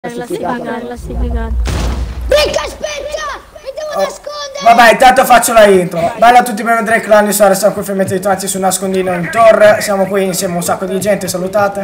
classificare. Ricca, aspetta! Mi devo nascondere! Vabbè, intanto faccio la intro. Bella a tutti, benvenuti al clan di Sora, siamo qui finalmente ritrovati su nascondino in torre. Siamo qui insieme a un sacco di gente, salutate.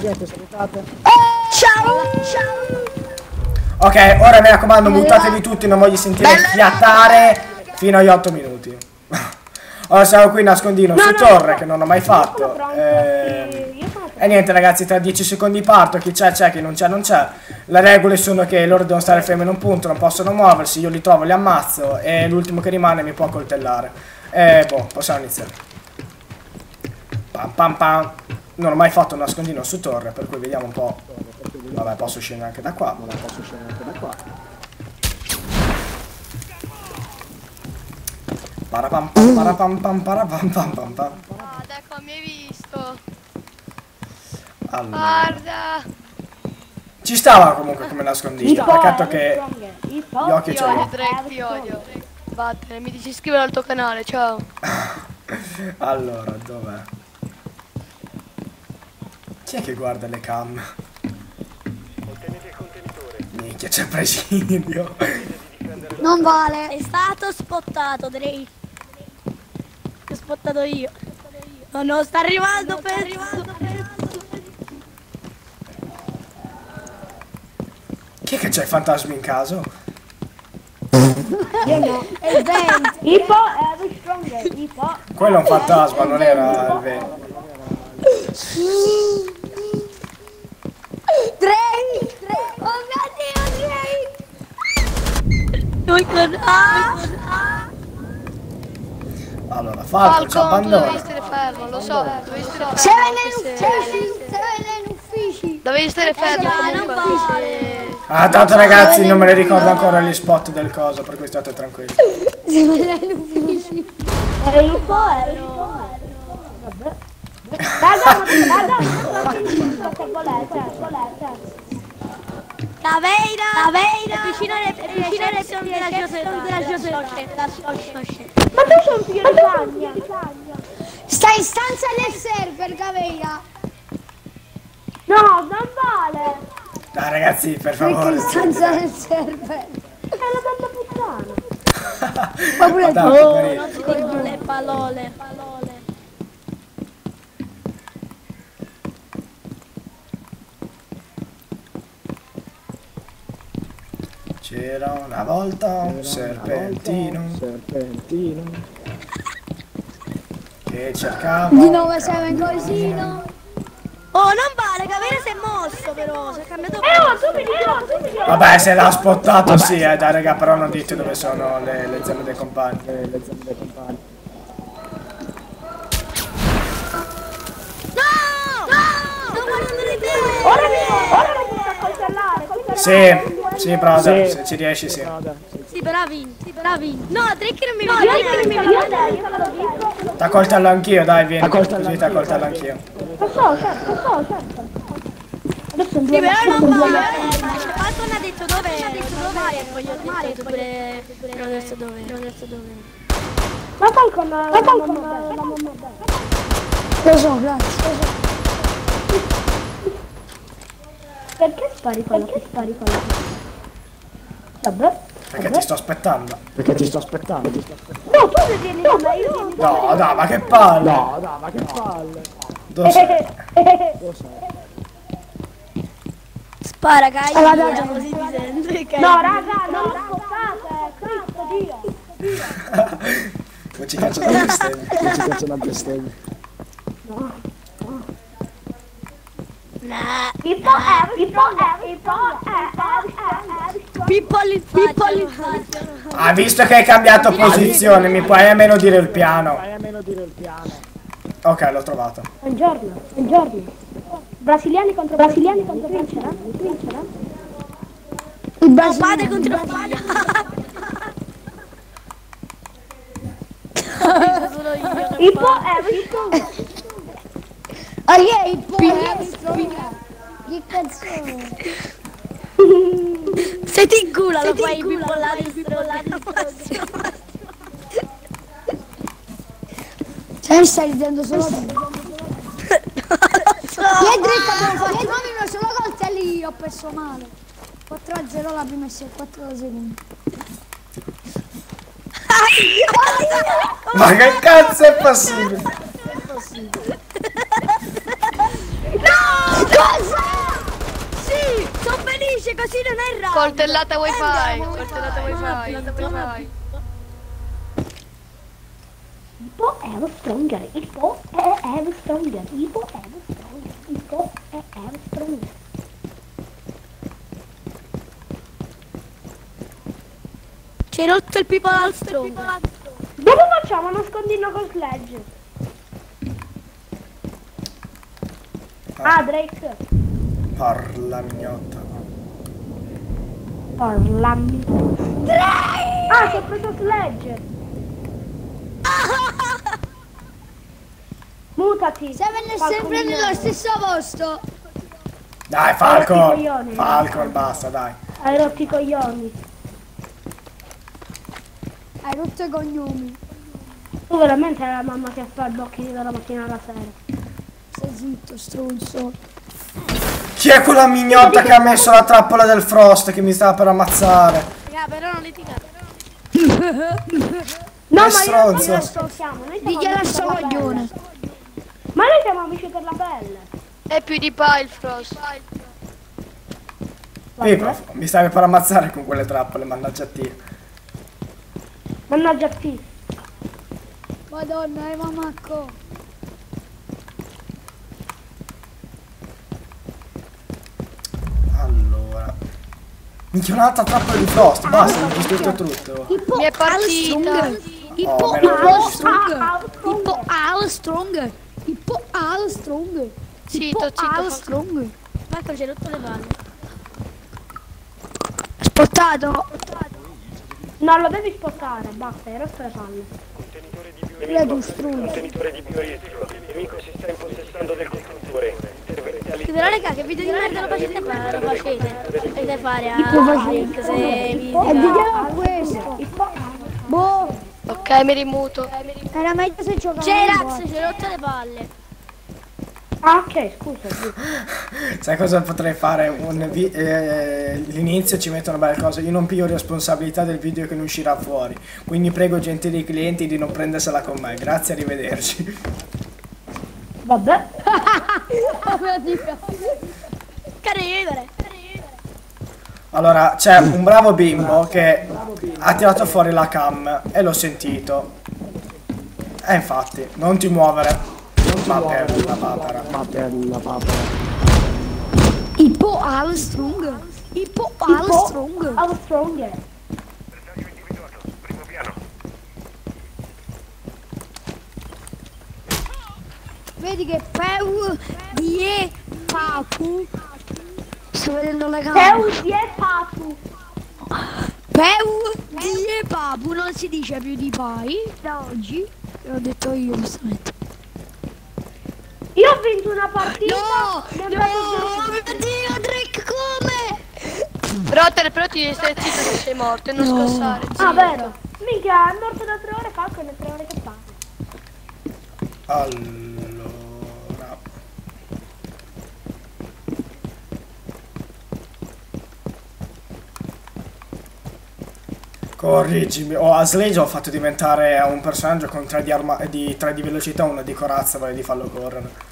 Ciao! Ciao! Ok, ora mi raccomando, mutatevi tutti, non voglio sentire fiatare fino agli 8 minuti. Ora siamo qui nascondino su torre, che non ho mai fatto. E niente ragazzi, tra 10 secondi parto, chi c'è, chi non c'è, non c'è. Le regole sono che loro devono stare fermi in un punto, non possono muoversi, io li trovo, li ammazzo e l'ultimo che rimane mi può coltellare. E boh, possiamo iniziare. Pam pam pam. Non ho mai fatto un nascondino su torre, per cui vediamo un po'. Vabbè, posso scendere anche da qua. Parapam pam parapam pam parapam pam pam pam. Ah, ecco, mi hai visto. Allora. Guarda. Ci stava comunque come nascondino, peccato che gli occhi Ti ce odio, l'ho. Drake, ti odio. Vattene, mi dici iscrivere al tuo canale, ciao. Allora, dov'è? Chi è che guarda le cam? Minchia, c'è presidio. Non vale! È stato spottato, Drake. L'ho spottato io. Oh no, sta arrivando, Chi è che c'ha i fantasmi in caso? È il vento! Ippo è the stronger. Ippo. Quello è un fantasma, non era il vero. Drake! Oh mio Dio, Drake! Allora, Falco ci Falcon, tu dovevi abbandona. stare fermo, lo so, dovevi stare Sei fermo. negli uffici! Dovevi stare fermo non comunque. vale. Ah, tanto ragazzi, non me ne ricordo ancora gli spot del coso, per cui state tranquilli. Sei negli uffici! Ippo è Raga, se volete. Caveira, vicino alle della Ma tu sei un figlio di cagna. Stai in stanza nel server, Gaveira! No, non vale. Dai ragazzi, per Perché favore. in stanza nel server? È una bella puttana. Ma pure Dai, tu! magari- Non si dicono le parole. C'era una volta un serpentino che cercava. Di 9-7 cosino! Oh, non vale, Caveira si è mosso però, si è cambiato. Tu mi dici. Vabbè, se l'ha spottato sì, dai raga, però non dite dove sono le zone dei compagni. No! Non voglio andare te! Ora mi butta a coltellare. Sì, brother, se ci riesci sì. Sì, bravi. No, Drake non mi vede. T'accoltello anch'io, dai, vieni, così t'accoltello anch'io. Lo so, certo. Adesso sì, però non vale. Falcon ha detto dove ormai e poi ho detto pure adesso dove. Ma Falcon Lo so, grazie. Perché spari quello? Vabbè. Perché ti sto aspettando. No, tu devi venire da io. No, ma che palle. Dove sei? Spara, Kai, così ti senti. No, raga, non lo spostate. Cristo Dio. Poi ci caccio da bestemmia. Pippo all'infaccia. Ah, visto che hai cambiato posizione, mi puoi almeno dire il piano. Ok, l'ho trovato. Buongiorno. Brasiliani contro vincerà? Il Padre contro figlio. Pippo è Che canzone! se ti incula lo fai Pippo là dentro. Cioè, stai ridendo solo tu. Che dritta abbiamo fatto? Non ho solo coltelli io personale. 4-0 la prima e 4 la seconda. Ma che cazzo è possibile? No! Cosa? Sì, sono felice, così non è raro. Coltellata wifi, coltellata wifi. Ipo è lo stronger, Ipo è lo stronger, Ipo è lo stronger, Ipo è lo stronger. Ci hai rotto il people al stronger. Dopo facciamo nascondino con sledge. Ah, Drake. Parla mignotta. Parlammi. Drake! Ah, ti ho preso sledge. Mutati. Seven è sempre nello stesso posto. Dai, Falcon! Falcon, basta, dai. Hai rotto i coglioni. Hai rotto i cognomi. Tu veramente è la mamma che fa il bocchini dalla mattina alla sera. Stai zitto, stronzo. Chi è quella mignotta che ha messo la trappola del Frost che mi stava per ammazzare? Raga, però non litigate. No, ma stronzo. io non stalkiamo. Dichiara sto coglione. Ma noi siamo amici per la pelle. È più di pa il Frost. Mi stavi per ammazzare con quelle trappole, mannaggia te. Mannaggia a te. Madonna, mamacco. Allora. Minchia, un'altra trappola di Frost, basta, mi distrutto tutto. Mi è partita. Ipo me lo al ricordo. strong. Ipo al strong. Ipo al strong. Zitto, zitto, al Falcon. strong. Marco ci hai rotto le palle. Spottato. No, lo devi spottare, basta, hai rotto le palle. Contenitore di Vedo biorischio. strunzo. Contenitore di biorischio. Il nemico si sta impossessando del costruttore. Intervenite Sì, però raga, che video di merda lo facete fare? Lo facete? Dovete fare a Rick se E vi... vediamo questo. Boh, Ok, mi rimuto. era meglio se giocavamo. J-Rax, ci hai rotto le palle. Ah, ok, scusa. Sì. Sai cosa potrei fare? L'inizio ci metto una bella cosa. Io non piglio responsabilità del video che ne uscirà fuori. Quindi prego gentili clienti di non prendersela con me. Grazie, arrivederci. Vabbè. Che ridere. Allora, c'è un bravo bimbo che ha tirato fuori la cam e l'ho sentito. E infatti, non ti muovere. Ma per la papera. Ipo al strong. Ipo al strong. All stronger. Bersaglio individuato. Primo piano. Vedi che peu die papu. Sto vedendo la camera. Peu di papu. Peu die papu. Non si dice più di pai da oggi. L'ho detto io giustamente. Io ho vinto una partita. No! mi ha No! dato Mio Dio, Drake, come? Rotter, però ti stai zitto se sei morto e non scassare. Ah, zitto. vero. Minchia, è morto da 3 ore fa con le 3 ore che fa. Allora. Correggimi. A Sledge ho fatto diventare un personaggio con 3 di 3 di velocità, 1 di corazza, voglio di farlo correre.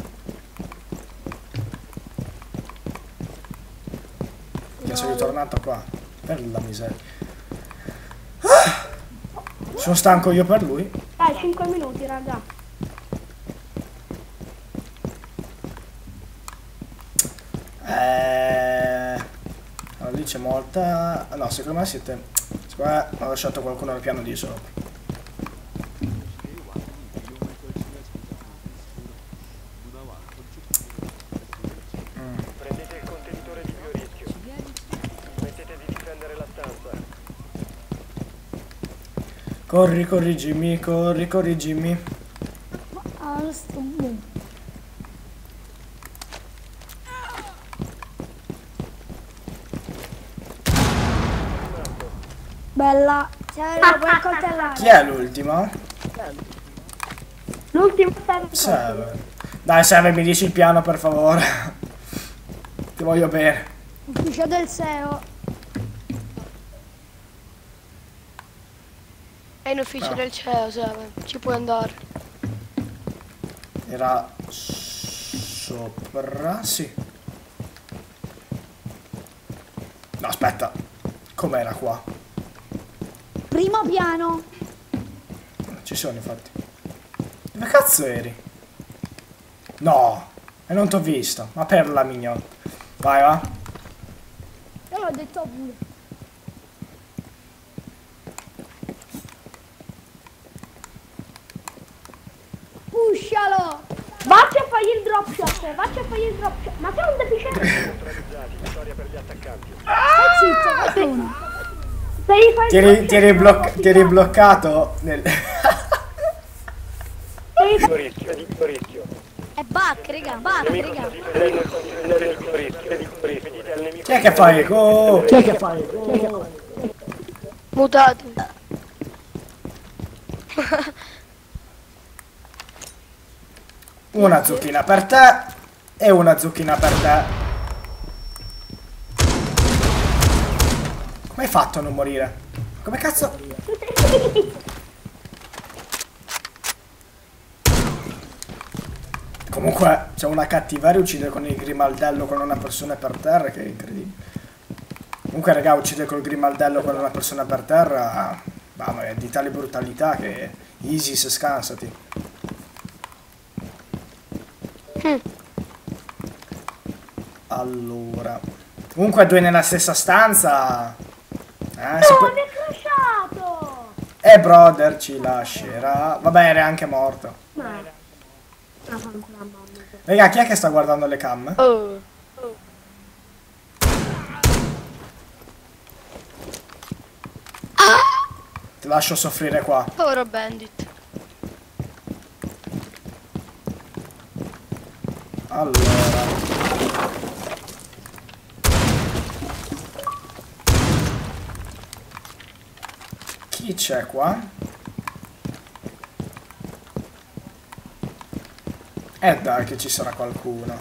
Che sono ritornato qua. Per la miseria. Sono stanco io per lui. Dai, 5 minuti, raga. Allora, lì c'è molta. No, secondo me siete. Secondo me ho lasciato qualcuno al piano di sopra. Prendete il contenitore di biorischio. Smettete di difendere la stanza. Corri, corri Jimmy, corri Jimmy. Al strong. Bella. Lo puoi coltellare. Chi è l'ultimo? L'ultimo serve. Seven. Dai Seven, mi dici il piano per favore. Ti voglio bene. Ufficio del SEO. È in ufficio Ah. del CEO, ci puoi andare. Era sopra, sì. No, aspetta. Com'era qua? Primo piano. Ci sono infatti. Dove cazzo eri? No, e non t'ho visto. Ma per la mignon. Vai, va. Io l'ho detto pure. Pushalo. Vacci a fare il drop shot, vacci a fare il drop shot. Ma sei un deficiente? Neutralizzati, vittoria per gli attaccanti. Stai zitto, qualcuno. Devi fare Ti eri bloccato nel... Piccolo rischio, piccolo rischio. È back, raga, Il back, nemico sta difendendo il contenitore del piccolo rischio. Piccolo rischio. Dite al nemico Chi è che fai? Oh! mutato. Una zucchina per te e una zucchina per te. Come hai fatto a non morire? Come cazzo? Comunque c'è una cattiveria uccidere con il grimaldello con una persona per terra che è incredibile. Comunque raga, uccidere col grimaldello con una persona per terra, mamma mia, è di tale brutalità che Isis scansati. Allora, comunque due nella stessa stanza. mi è crashato! Brother ci lascerà. Vabbè, era anche morto. Raga, chi è che sta guardando le cam? Oh. Ti lascio soffrire qua. Povero bandit. Allora, chi c'è qua? Dai che ci sarà qualcuno.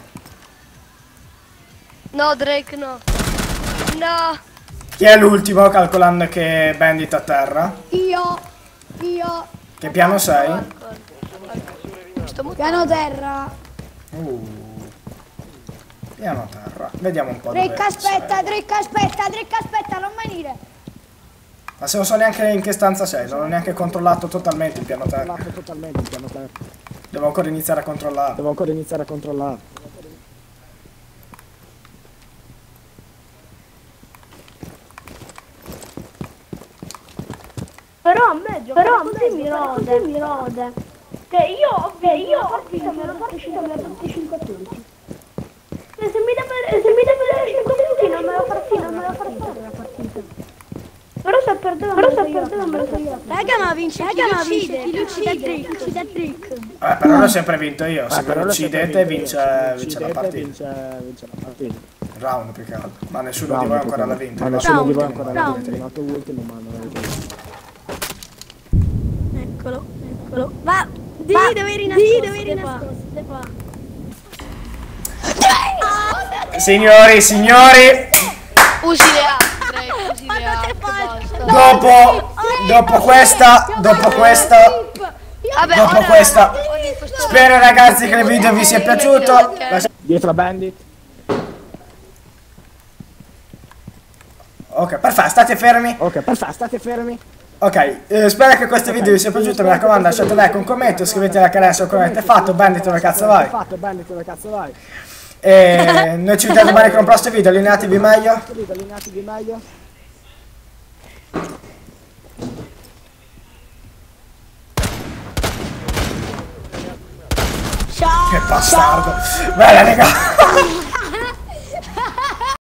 No, Drake, no. No. Chi è l'ultimo calcolando che Bandit a terra? Io. Che piano sei? Sto mutato. Piano terra. Piano terra. Vediamo un po' Drake dove aspetta, sei. Drake aspetta, non venire. Ma se non so neanche in che stanza sei, non ho neanche controllato totalmente il piano terra. Devo ancora iniziare a controllare. Però a me mi rode. Che io ho partita me l'ho fatta 5 punti. E se mi deve dare 5 punti non me la farò la partita. Però se perdevo me lo so io. Raga, ma vince chi lo uccide Drake. Però l'ho sempre vinto io. Se lo uccidete vince la partita. Round più che altro. Ma nessuno di voi ancora l'ha vinto. Eccolo. Va, dove eri nascosto? Qua. Signori, Usi le armi, Drake, usi le armi. Basta. dopo questa, Vabbè, dopo ora- questa, ora in questo- spero ragazzi che il video vi sia piaciuto. Dietro a Bandit. Ok, perfetto, state fermi. Ok, spero che questo video vi sia piaciuto, mi raccomando lasciate like, un commento, iscrivetevi al canale se ancora non avete fatto, Bandit dove cazzo vai? E noi ci vediamo domani con un prossimo video, allineatevi meglio. Ciao. Che bastardo. Bella raga.